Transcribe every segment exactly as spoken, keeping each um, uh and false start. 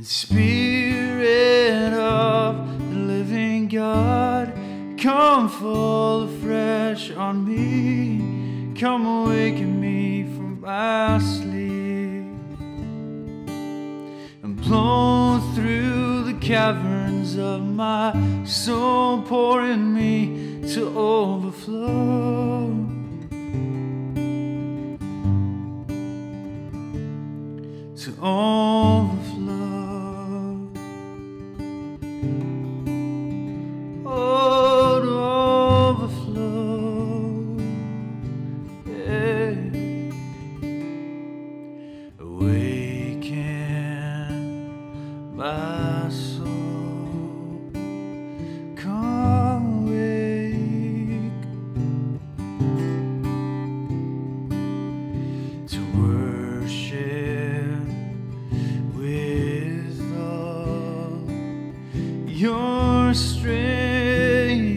Spirit of the living God, come fall afresh on me. Come awaken me from my sleep, and blow through the caverns of my soul, pour in me to overflow. To overflow. Oh, to overflow. Yeah. Awaken my soul. Come awake to worship with all your strength.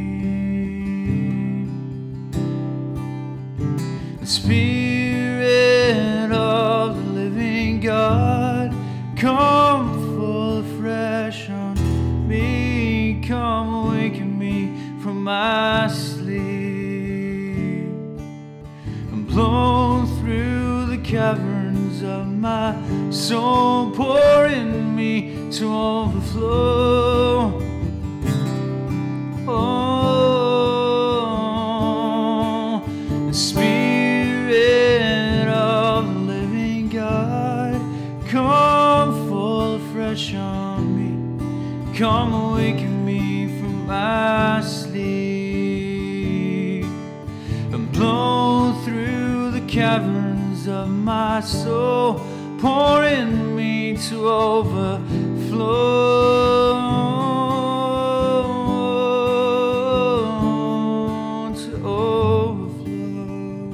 Spirit of the living God, come fall afresh on me. Come awaken me from my sleep, and blow through the caverns of my soul, pour in me to overflow. Oh, the Spirit of the living God, come fall afresh on me. Come awaken me from my sleep, and blow through the caverns of my soul, pour in me to overflow. To overflow.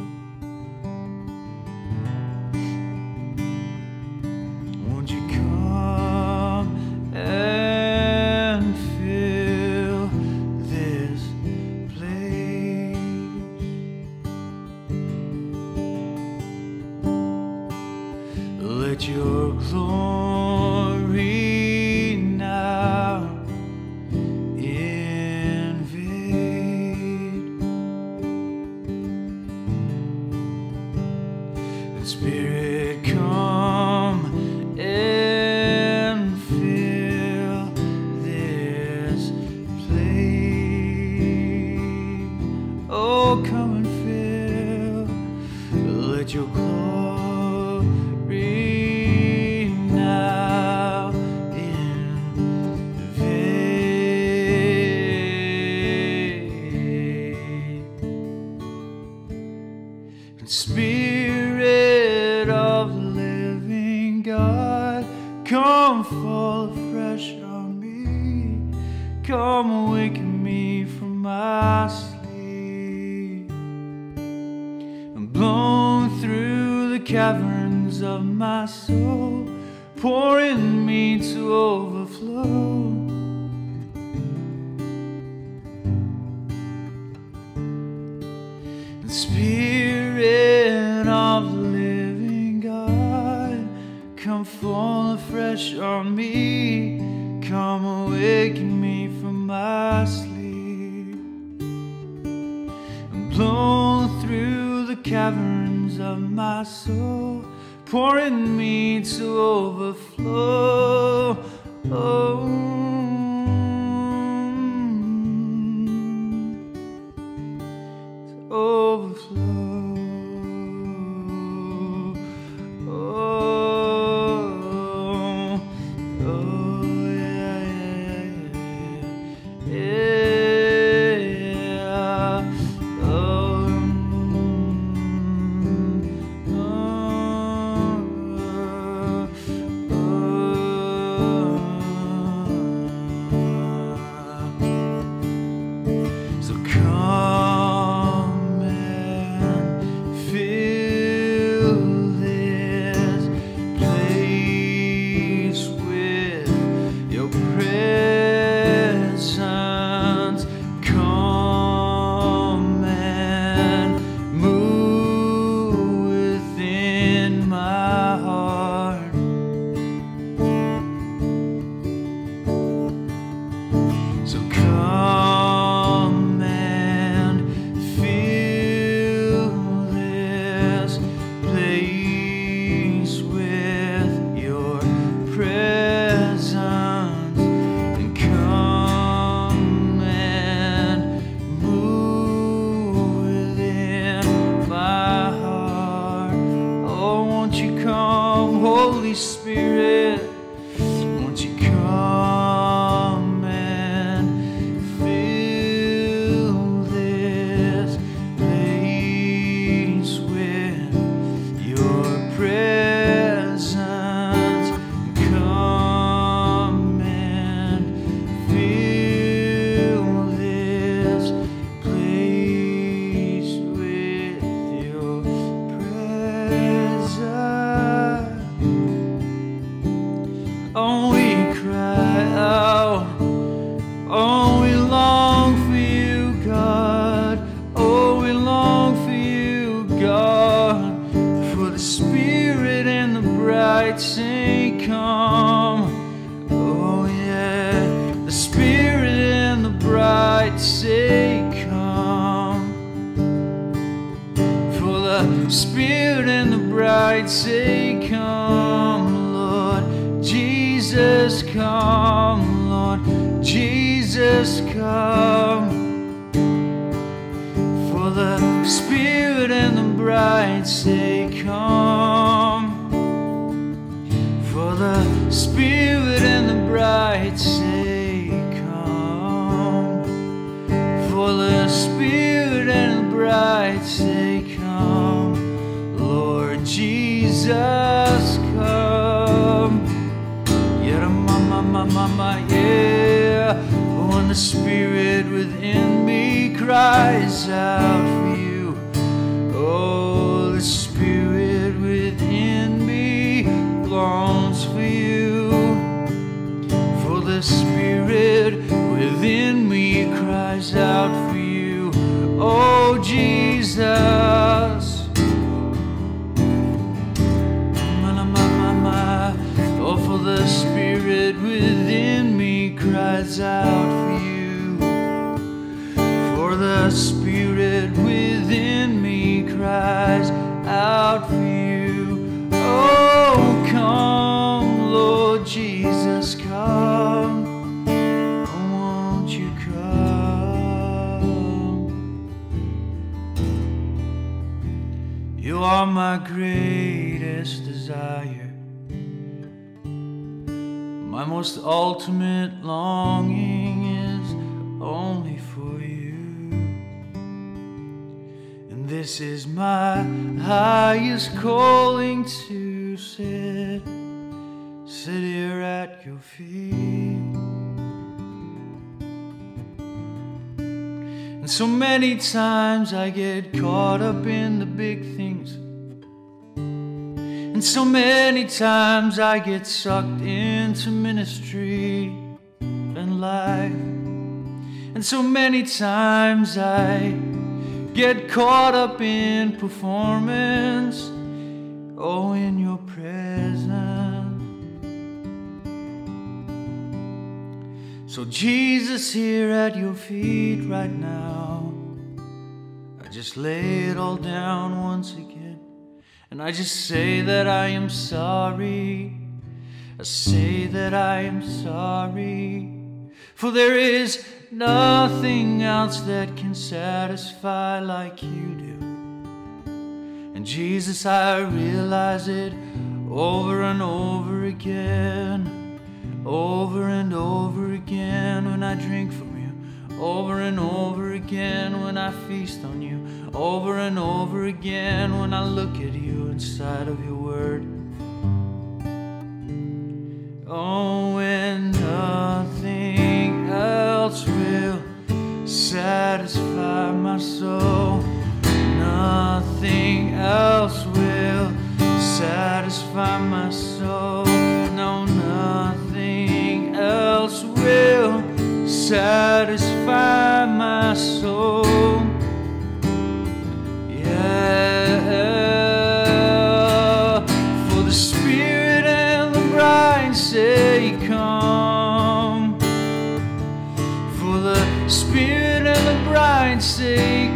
Won't you come and fill this place? Let your glory now invade. Spirit, come and fill this place. Oh, come and fill. Let your glory now invade. Spirit of the living God, come fall afresh on me. Come awaken me from my sleep, and blow through the caverns of my soul, pour in me to overflow. The Spirit of the living God, come fall afresh on me. Come awaken me from my sleep, and blow through the caverns of my soul, pour in me to overflow. Oh. Overflow. Oh, oh, yeah, yeah, yeah, yeah. Oh, oh, oh, oh. Holy Spirit, won't you come and fill this place with your presence. Come and fill this place with your presence. Oh, we cry out. Oh, we long for you, God. Oh, we long for you, God. For the Spirit and the bride say, come. Oh, yeah. The Spirit and the bride say, come. For the Spirit and the bride say, come, Lord Jesus, come, Lord Jesus, come. For the Spirit and the bride say, come. For the Spirit and the bride say, come. For the Spirit and the bride say, come. Lord Jesus, come. Yeah, mama, mama, mama, yeah. When the Spirit within me cries out for you, oh, the Spirit within me longs for you. For the Spirit within me cries out for you, oh, Jesus. Oh, for the Spirit within me cries out for you. For the Spirit within me cries out for you. Oh, come, Lord Jesus, come. Oh, won't you come? You are my greatest desire. My most ultimate longing is only for you. And this is my highest calling, to sit, sit here at your feet. And so many times I get caught up in the big things. And so many times I get sucked into ministry and life. And so many times I get caught up in performance, oh, in your presence. So Jesus, here at your feet right now, I just lay it all down once again. And I just say that I am sorry. I say that I am sorry. For there is nothing else that can satisfy like you do. And Jesus, I realize it over and over again. Over and over again when I drink from you. Over and over again when I feast on you. Over and over again when I look at you inside of your word. Oh, when nothing else will satisfy my soul, nothing else will satisfy my soul. No, nothing else will satisfy my soul. Yeah, for the Spirit and the bride say, come. For the Spirit and the bride say,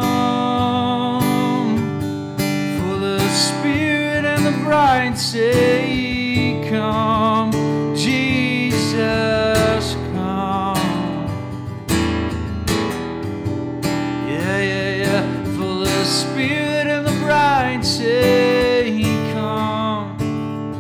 come. For the Spirit and the bride say, come. Jesus, come. Yeah, yeah, yeah. For the Spirit and the bride say, come.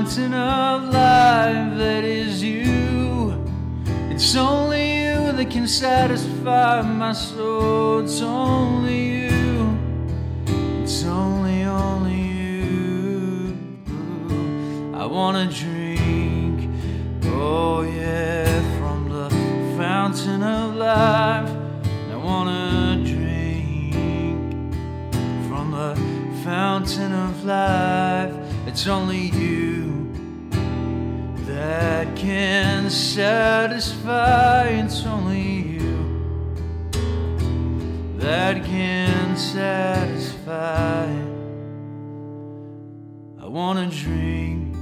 fountain of life that is you. It's only you that can satisfy my soul. It's only you. It's only, only you. I wanna drink, oh yeah, from the fountain of life. I wanna drink from the fountain of life. It's only you that can satisfy. It's only you that can satisfy. I wanna drink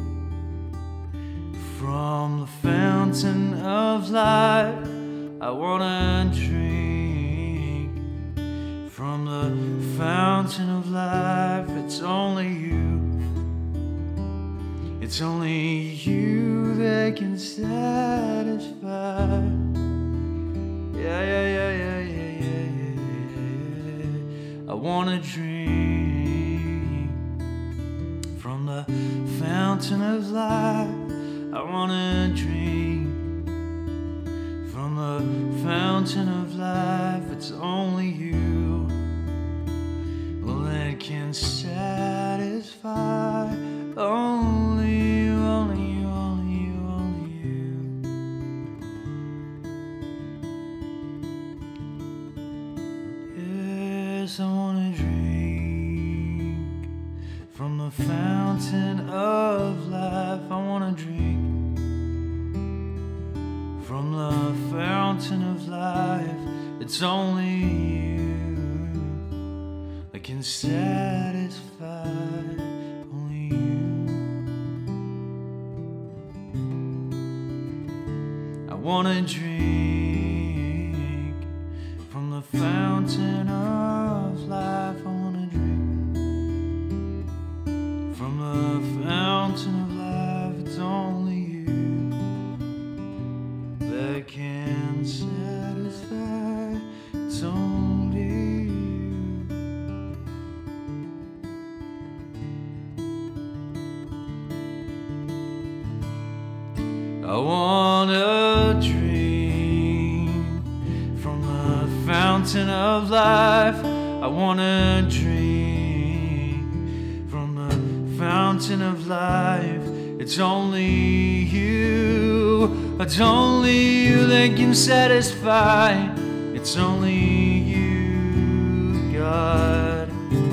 from the fountain of life. I wanna drink from the fountain of life. It's only you. It's only you that can satisfy. Yeah, yeah, yeah, yeah, yeah, yeah, yeah, yeah. I wanna drink from the fountain of life. I wanna drink from the fountain of life. It's only you, well, that can satisfy. Only you, only you, only you, only you. Yes, I wanna drink from the fountain of life. I wanna drink from the fountain of life. It's only you that can satisfy. Only you. I wanna drink from the fountain of life. I wanna drink from the fountain of life. It's only you that can satisfy. It's only you. I wanna drink from the fountain of life. I wanna drink from the fountain of life. It's only you. It's only you that can satisfy. It's only you, God.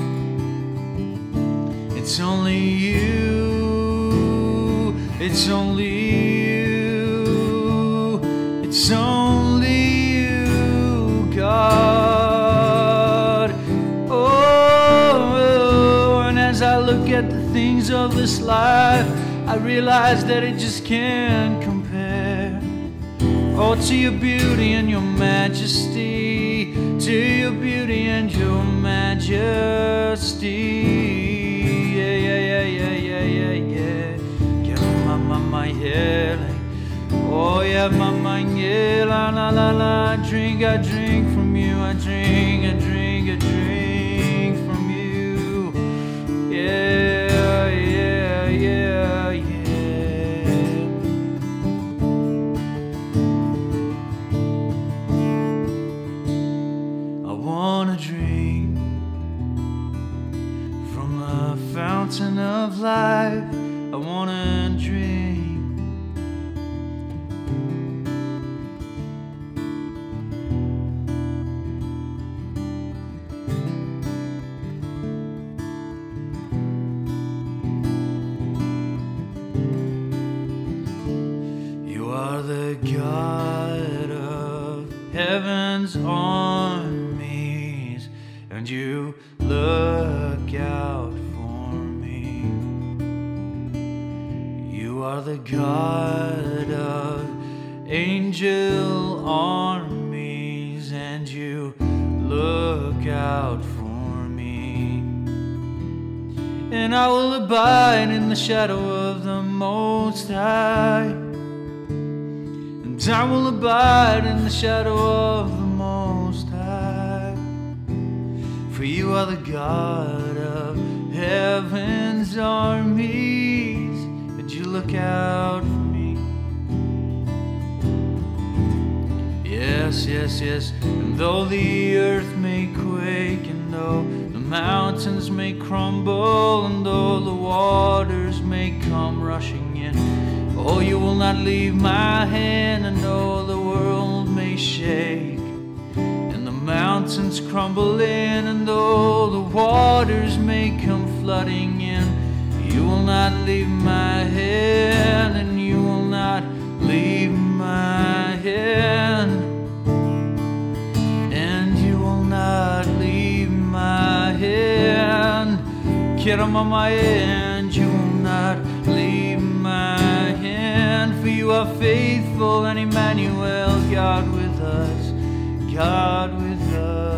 It's only you. It's only you. It's only you, God. Oh, and as I look at the things of this life, I realize that it just can't compare. Oh, to your beauty and your majesty, to your beauty and your majesty. Yeah, yeah, yeah, yeah, yeah, yeah, yeah. Yeah, mama, my yeah. Oh, yeah, mama, yeah, la, la, la, la. I drink, I drink from you. I drink, I drink, I drink from you. Yeah, yeah, yeah, yeah. I wanna drink from the fountain of life. I wanna drink the God of heaven's armies, and you look out for me. You are the God of angel armies, and you look out for me. And I will abide in the shadow of the Most High. I will abide in the shadow of the Most High. For you are the God of heaven's armies, and you look out for me. Yes, yes, yes. And though the earth may quake, and though the mountains may crumble, and though the waters may come rushing in, oh, you will not leave my hand. And though the world may shake, and the mountains crumble in, and though the waters may come flooding in, you will not leave my hand, and you will not leave my hand, and you will not leave my hand. Kirama my hand, you will not leave my hand, for you are faithful and Emmanuel, God with us, God with us.